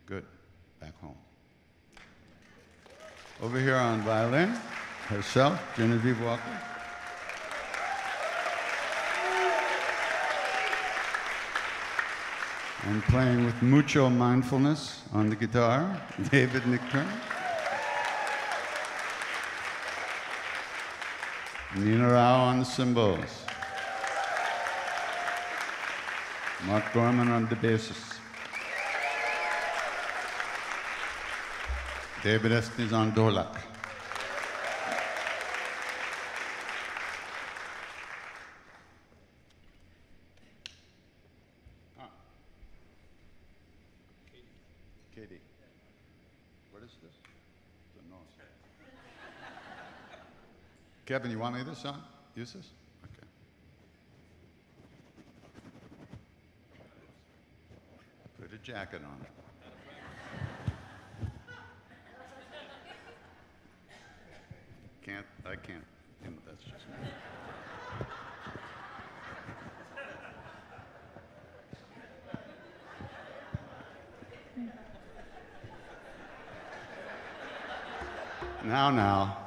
Good. Back home. Over here on violin, herself, Genevieve Walker. And playing with mucho mindfulness on the guitar, David Nickturn. Nina Rao on the cymbals. Mark Gorman on the basses. David Estes on dholak. Katie. What is this? The nose. Kevin, you want me this on? Use this? Okay. Put a jacket on it. I can't. That's just me. Now.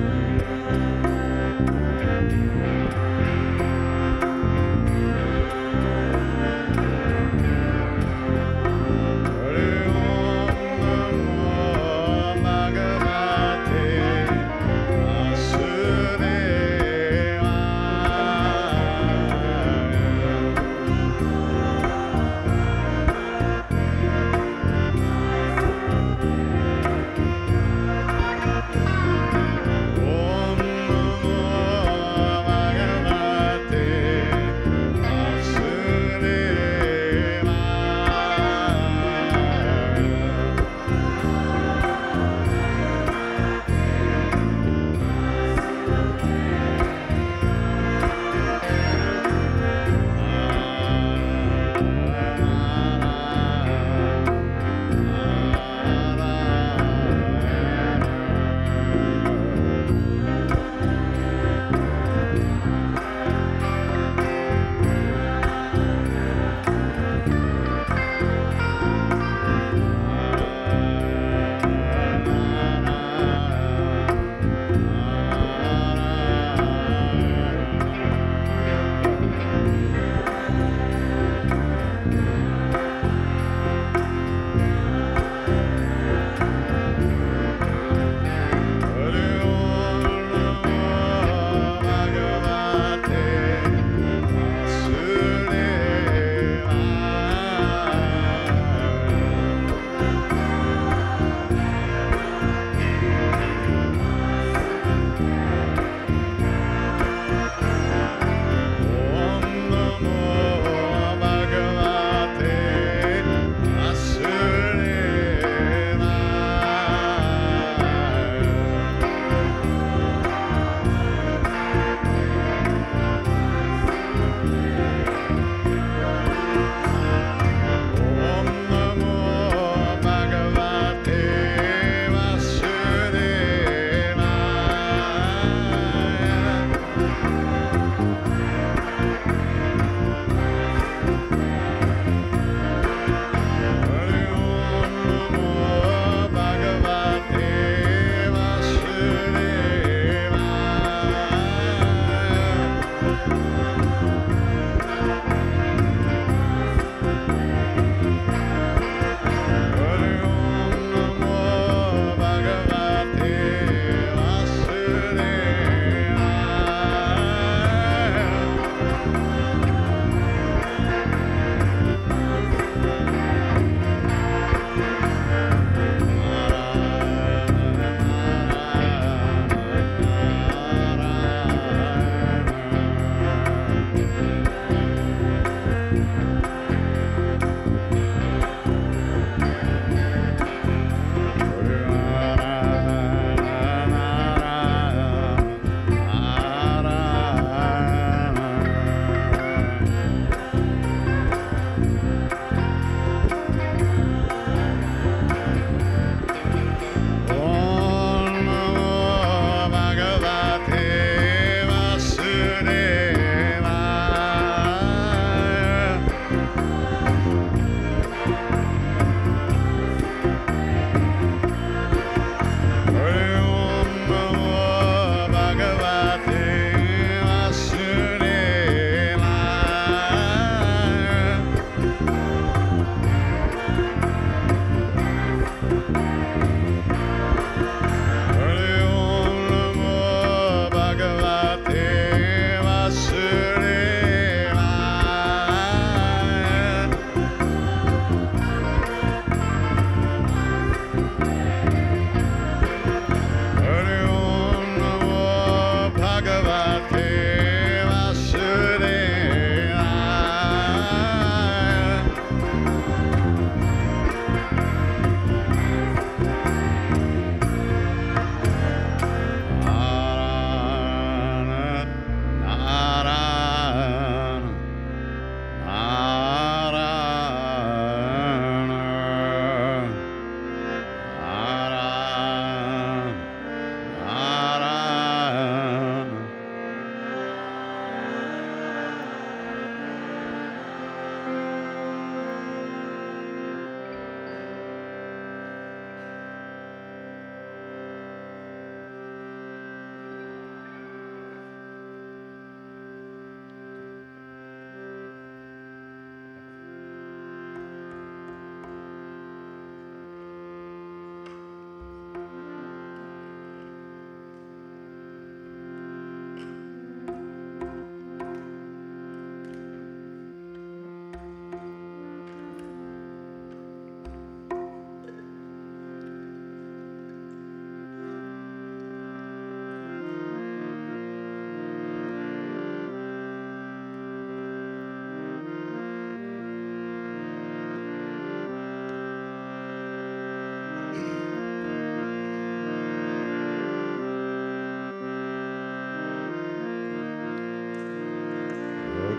Bhagavate Vasudevaya.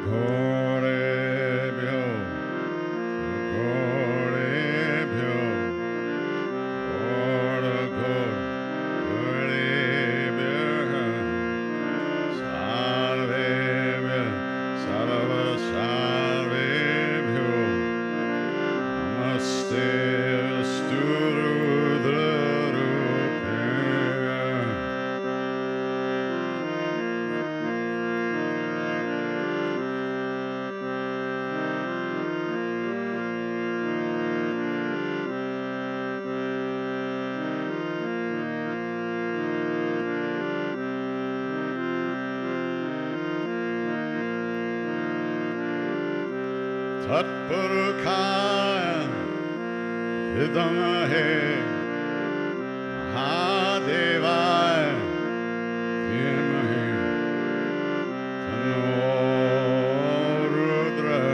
Tatpurukaya Vidamahe Mahadevaya Dhimahi Tanno Rudra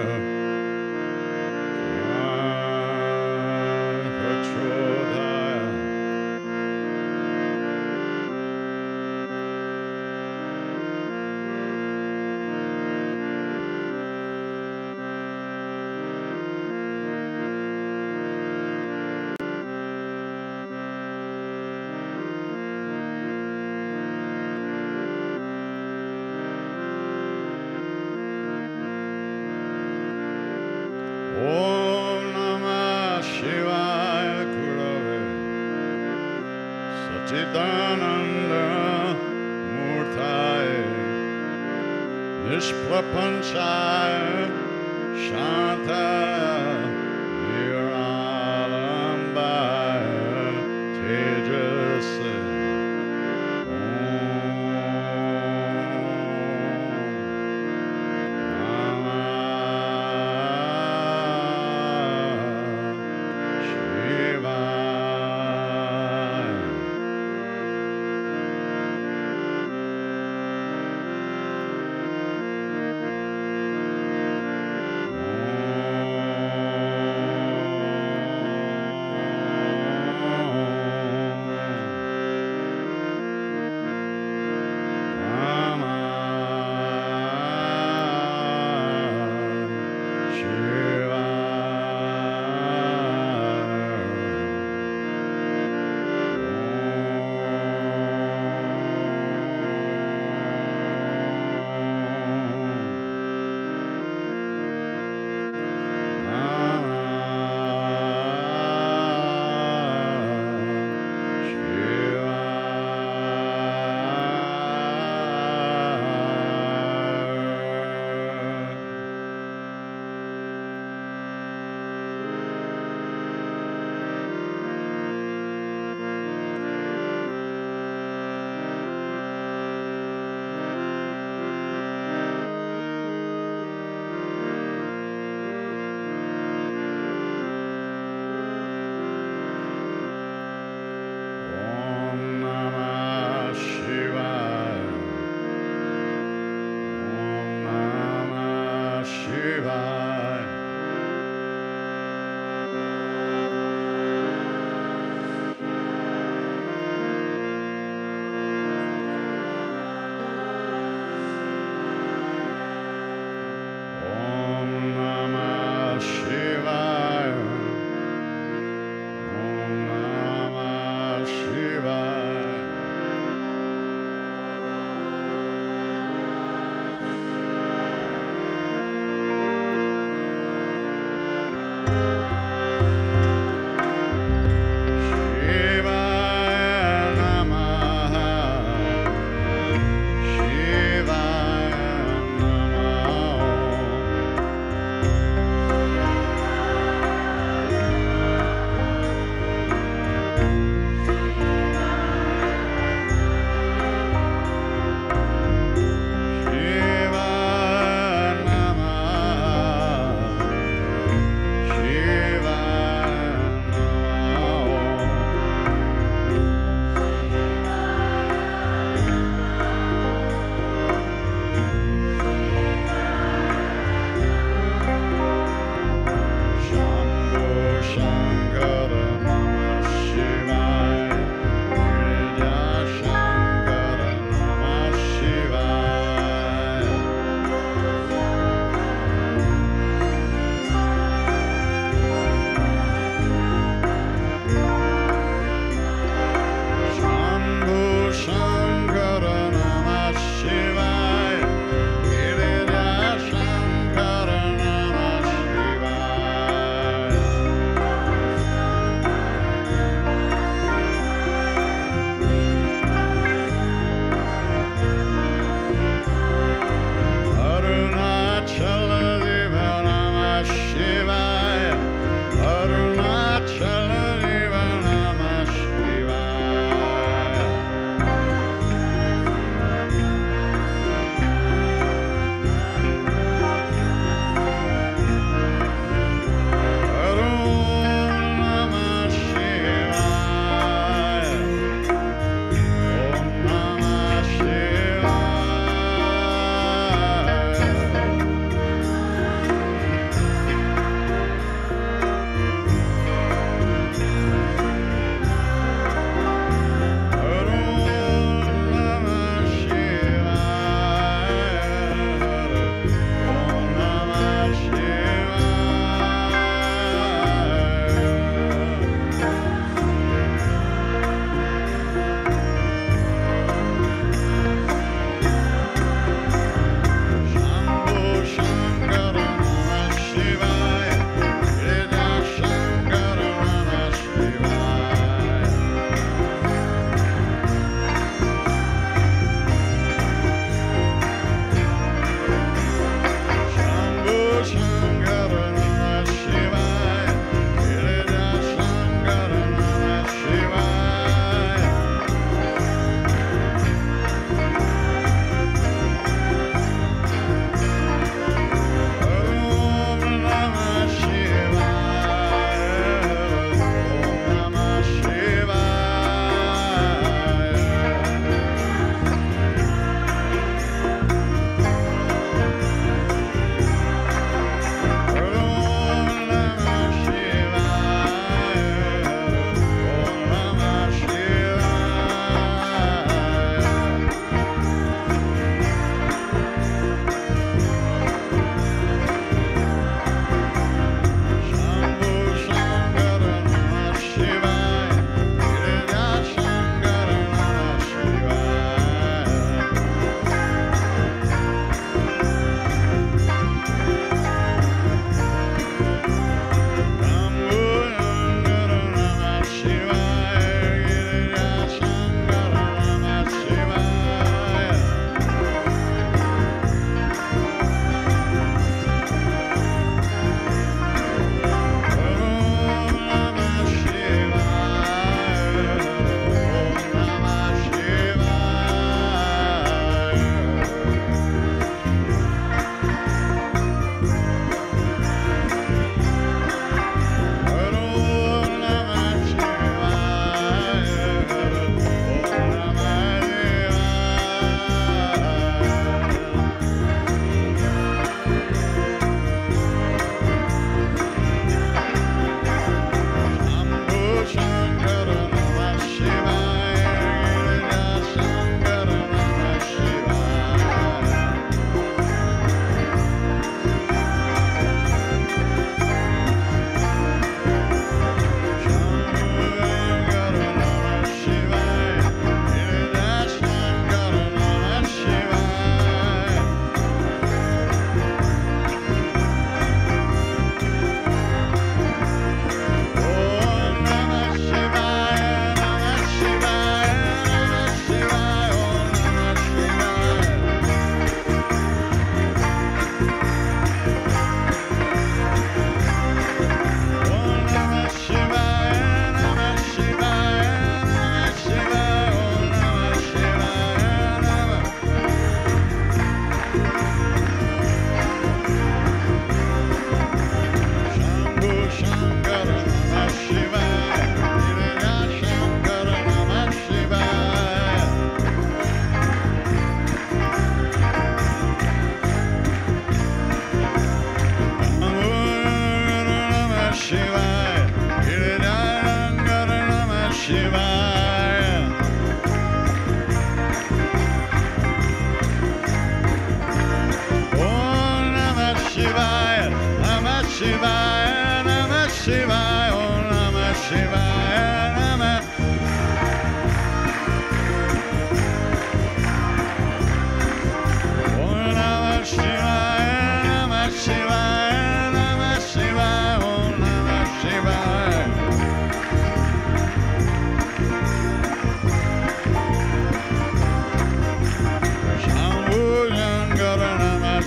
Prachodaya. Om Namah Shivaya Gurave Satchidananda Murtaye Nishprapanchaya Shantaya Niralambaya Tejase Om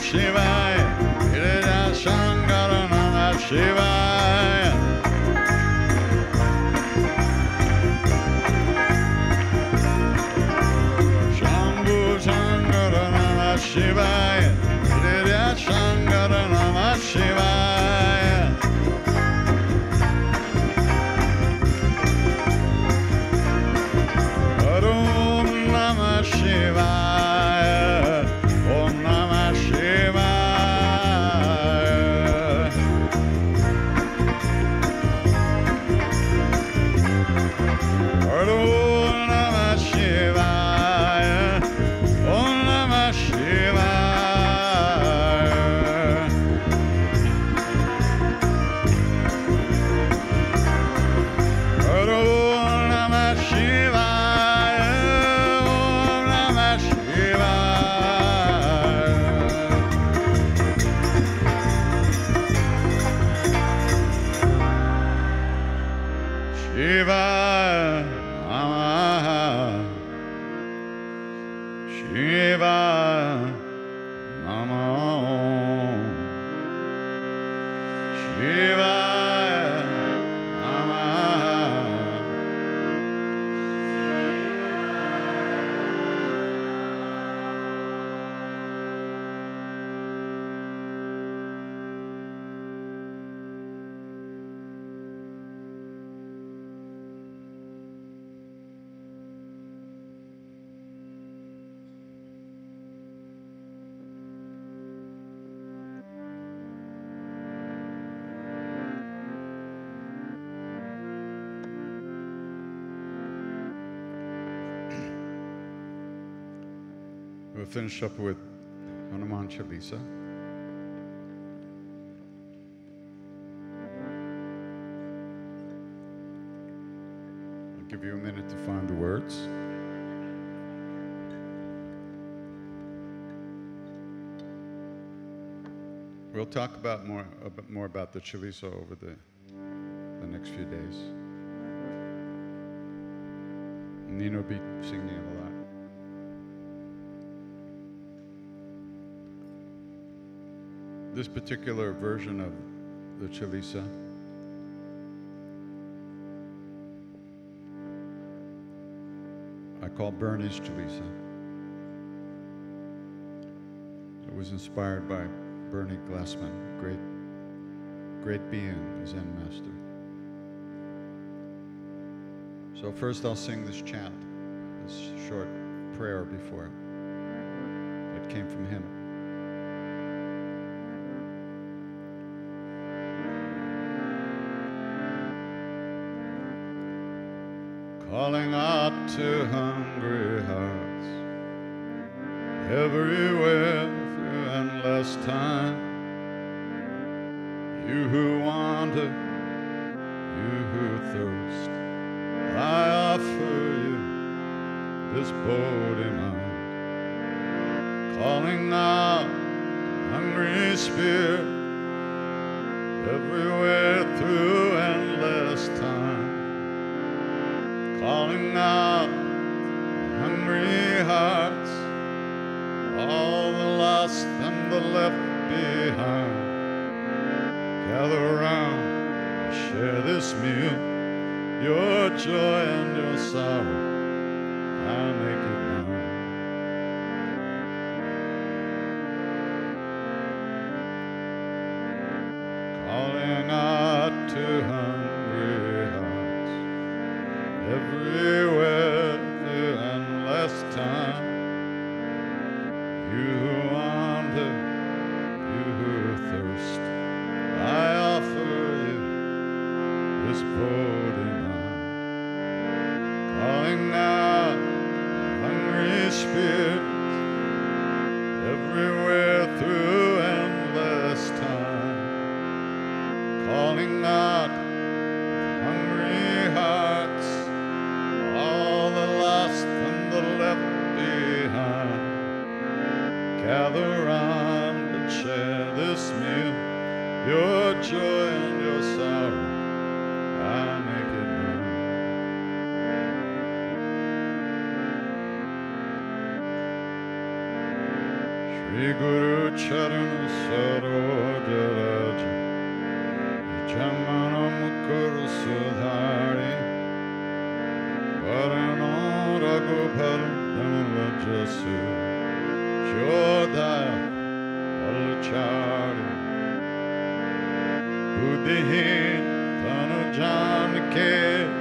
Shivaya, Girija Shankara Namah Shivaya. Shambhu Shankara Namah Shivaya, Girija Shankara Namah Shivaya. Om Namah Shivaya, Om Namah Shivaya. Om Namah Shivaya, Om Namah Shivaya. Om Namah Shivaya, Om Namah Shivaya. Shivaya Namah, Shivaya Namah, Shivaya Namah. We'll finish up with Hanuman Chalisa. I'll give you a minute to find the words. We'll talk about more about the Chalisa over the next few days. Nino will be singing it a lot. This particular version of the Chalisa I call Bernie's Chalisa. It was inspired by Bernie Glassman, great being, Zen master. So first I'll sing this chant, this short prayer before it. It came from him. Calling out to hungry hearts everywhere through endless time. You who wander, you who thirst, I offer you this body mind. Calling out hungry spirit everywhere through endless time. Calling out hungry hearts, all the lost and the left behind. Gather round, share this meal, your joy and your sorrow, I make it mine. Calling out to hungry hearts, everywhere through endless time. You who wander, you who thirst, I offer you this body mind. Calling out hungry spirits everywhere through endless time. Calling out hungry hearts, all the lost and the left behind. Gather round and share this meal, your joy and your sorrow, I make it mine. Shri Guru Charan Saroj Raj Jamana Mukur Sudhari Varano Raghubhar Dhanalajasu Jodha Palchari Buddhihin Tanu Janke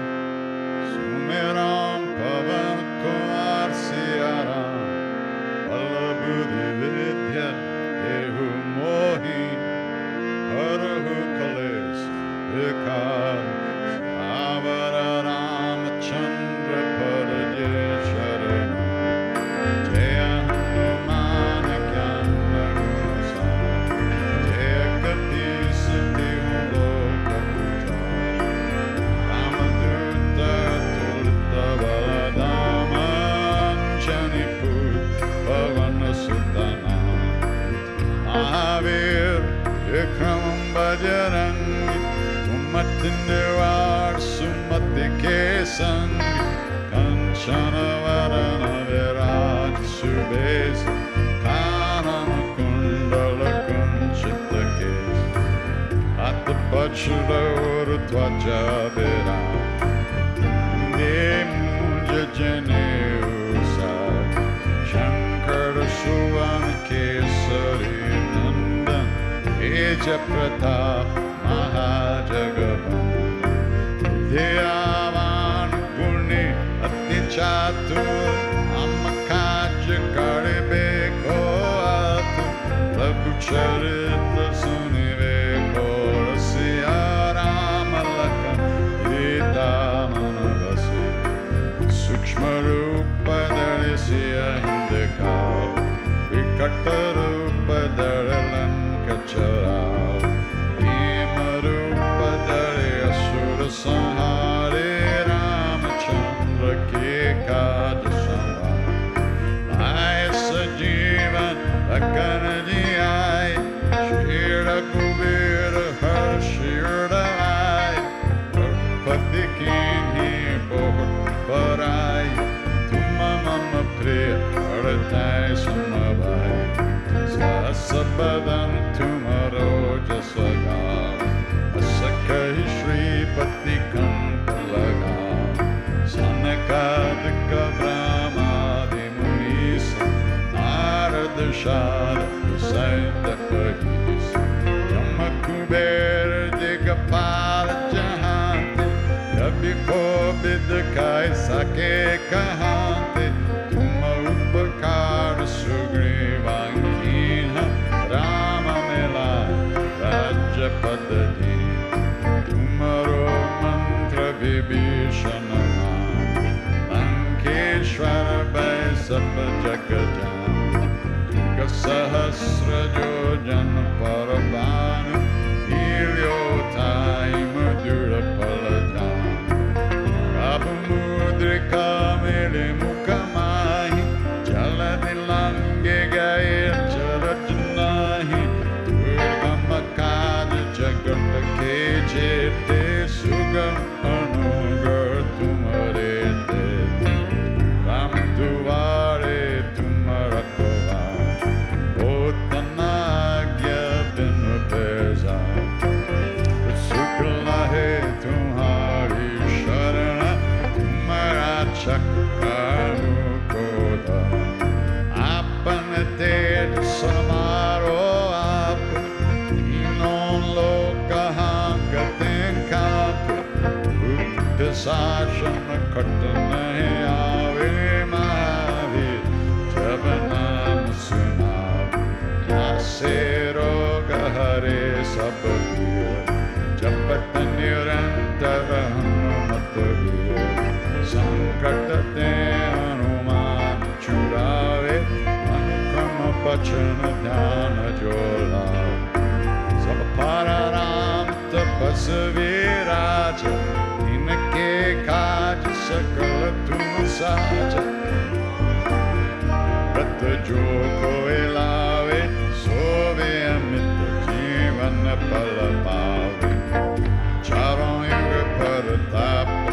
Sumeram Pavan Kumar Siaram Buddhi Vidya Dehu Mohi Harahu Kales Vikar Savara Ramachandra Padaje Sharana Jaya Hanumana Kyana Gusa Jaya Kati Siddhi Lokaputa Ramaduta Tulita Baladama Janiput Bhavana Sudana Mahavir Vikram Bhajarangi Tumati Nirvar Sumati Kesan Kanchana Varana Viraj Subes Kanana Kundala Kunchita Kes Atta Bachura Urtvaja Vira Nemunja Jene Usad Shankara Suvan Kesari Nandan Eja Pratap Mahajagavan Deyavan Guni Ati Chatur Amakaj Karibe Koatu Prabhu Charita Sunive Korasiya Ramalaka Ita Manavasi Sukshma Rupa Darisiya Hindekal Vikata Rupa Daralan Kacharao Bhima Rupa Dare Asura Sanhare Ramachandra Ke Kaj Sambha Maya Sajivan Lakana Jiyai Shira Kubira Har Shira Vai Pati Kinhi Bohut Parai Tuma Mama Priya Paratai Samabhai Sasabadan Tumaro Jasaga Asakahi Shri Pati Kantalaga Sanakadika Brahma Munisa Narada Shara Saita Pahis Yamakuber Digapala Jahante Kabiko Bidakai Sake Kahante Tuma Upakara Sugrivankina Rama Mela Raja Padadi Tumaro Mantra Vibhishana Lankeshwara Bhai Sabha Jagajan Duga Sahasra Jojan Parabhanu Ilyotai Madhura Palajan Prabhu Mudrika Mili Mukamahi Jaladilange Gair Charajanahi Durgamakad Jagata Kejete Sugam Anugar Tumarete Ram Duvare Tumarakova Bhotanagya Binu Beza Sukalahe Tumhari Sharana Tumara Chakkaru Koda Apanate Samaro Apu Inon Lokahanga Tenkapu Buddha Sashana Kartanahe Ave Mahavir Javanam Sunav Nasero Gahare Sabhavir Japatanyurantara Hanumatavir Sankatate Hanuman Churave Anukrama Pachana Dhyana Jola Sabapararam Tapasaviraja Inake Kaj Sakala Tumasaja Rata Joko Elave Sove Amita Jivana Palapave Charon Yuga Paratapa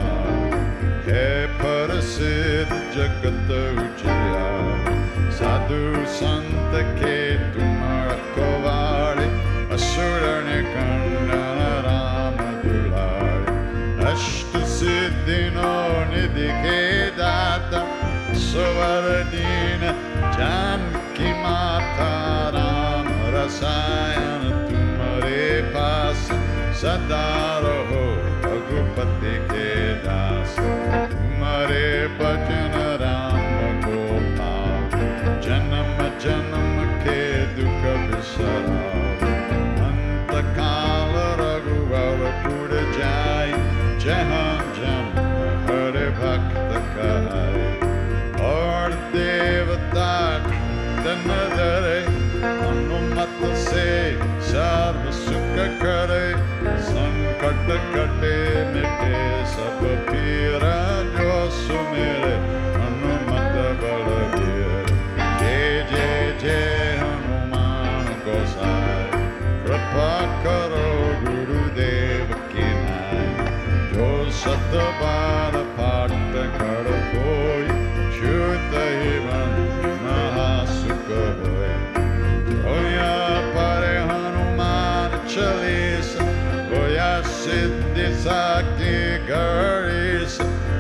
Tumhari He Parasid Jagata Ujaya Sadhu साधु संत के तुम रखवारे असुर निकंदन राम दुलारे अष्ट सिद्धिनो निधि के दाता स्वर दीन जानकी माता राम रसायन तुम्हारे पास सदा रहो रघुपति के दास तुम्हारे भजन राम गोपाल जन्म जन्म के दुख बिसराओ अंत काल रघुवर पुर जाय जहाँ जन्म हरे भक्त कहाय और देवता तन धरे अनुमत से सर्व सुख करे संकट कटे मिटे सब पीरा जो सुमेरे हनुमत बलवीर जय जय जय हनुमान गोसाई कृपा करो गुरुदेव की नाई जो सत बार पाठ कर कोई शुद्ध ही मन महासुख होए होया परे हनुमान चालीसा होया सिद्धि साकी गणेश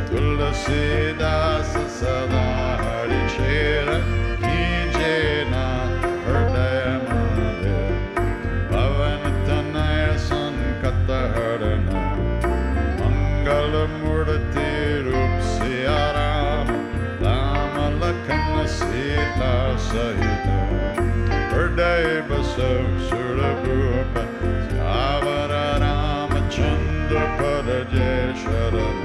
तुलसीदास सदा हरि चेर कीजे ना हृदय मंदिर पवन तनय संकट हरण मंगल मूर्ति रूप सिया राम राम लखन सीता सहित हृदय बसो सुरभूप सावर रामचंद्र पर जय शरण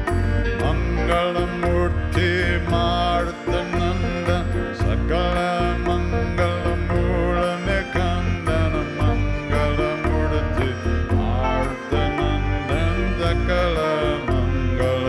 मंगल मूर्ति मारुत नंदन सकल मंगल मूल निकंदन मंगल मूर्ति मारुत नंदन सकल मंगल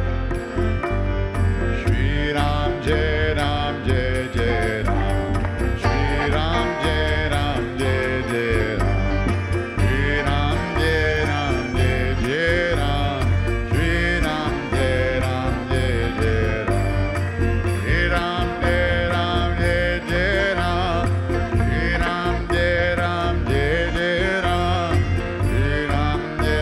श्री राम जय जय राम श्री राम जय जय राम श्री राम जय जय राम श्री राम जय जय राम श्री राम जय जय राम श्री राम जय जय राम श्री राम जय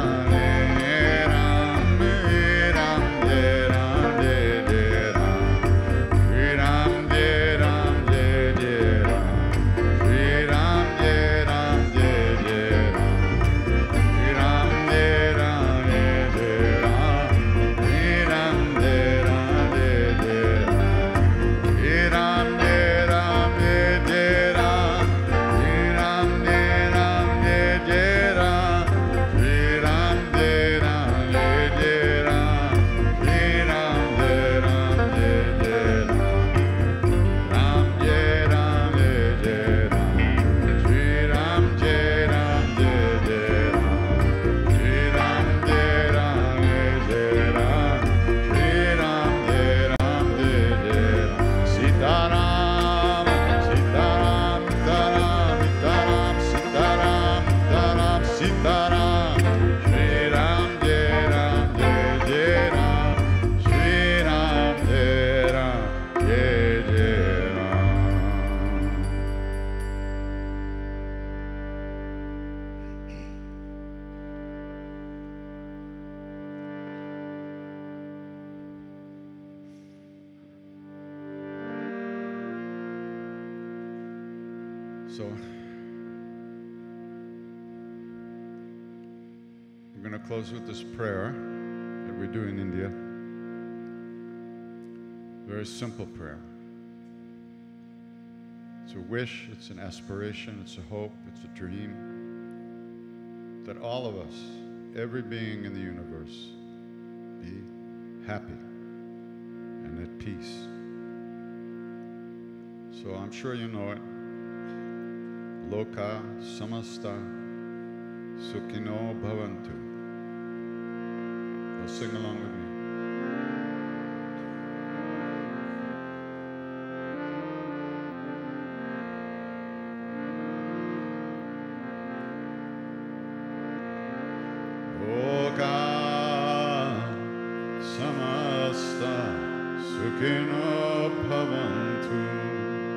राम श्री राम जय जय राम श्री राम जय जय राम श्री राम जय जय राम श्री राम जय So we're going to close with this prayer that we do in India. Very simple prayer. It's a wish, it's an aspiration, it's a hope, it's a dream that all of us, every being in the universe, be happy and at peace. So I'm sure you know it. Loka samasta sukhino bhavantu. So sing along with me. Loka samasta sukhino bhavantu.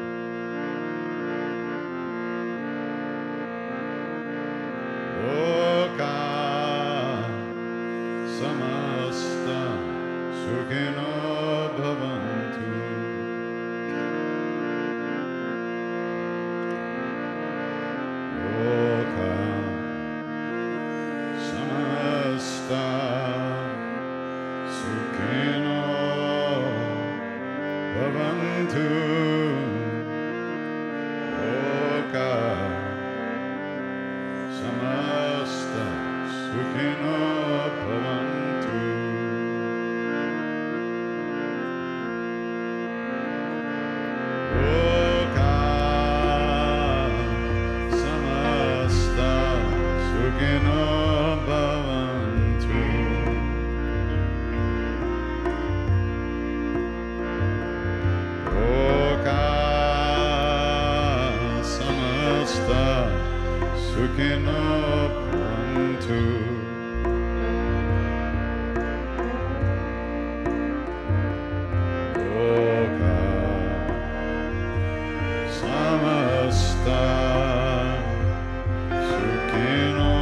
sukhino bhavantu. Loka samasta sukhino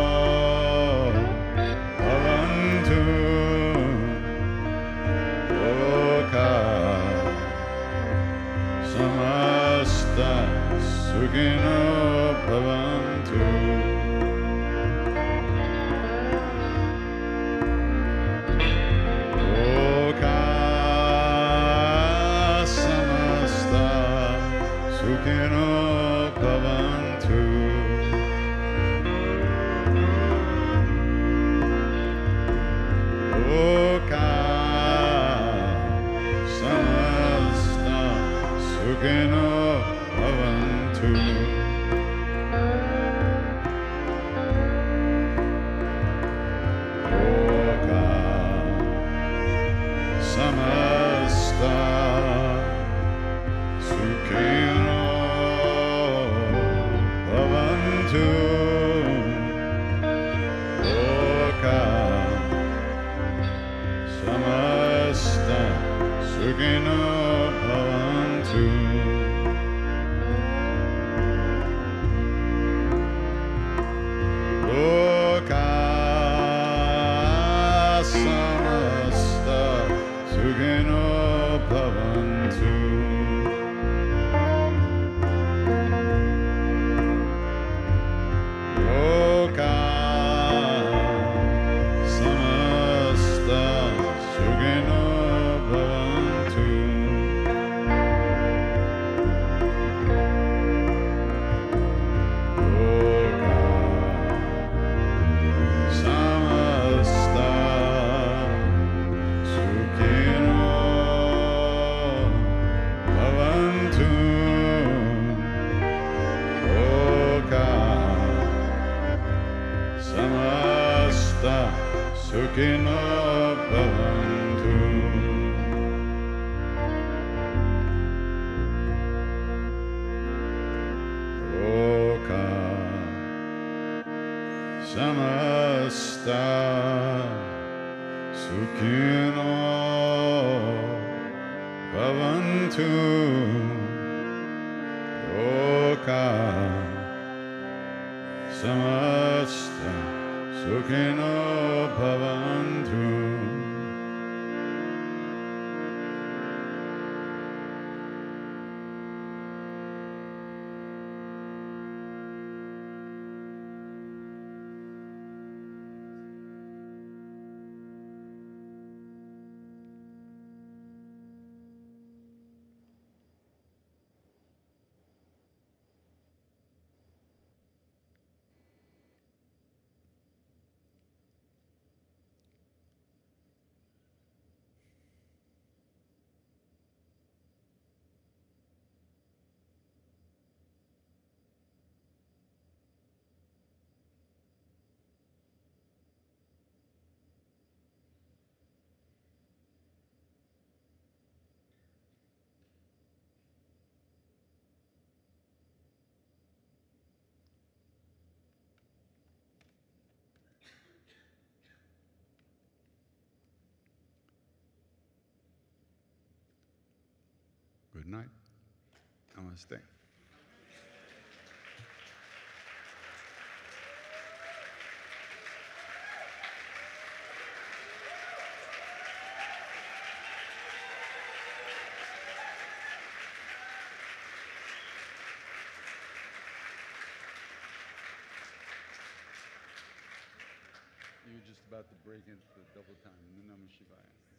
bhavantu. Loka samasta sukhino bhavantu. Loka samasta sukhino bhavantu. Loka samasta sukhino bhavantu. Loka samasta sukhino bhavantu. Loka samasta sukhino bhavantu. Loka samasta sukhino bhavantu. Loka samasta sukhino bhavantu. Loka samasta sukhino bhavantu. Loka samasta sukhino bhavantu. Loka samasta sukhino bhavantu. Loka samasta sukhino bhavantu. Good night. Namaste. You were just about to break into the double time in the Namah Shivaya.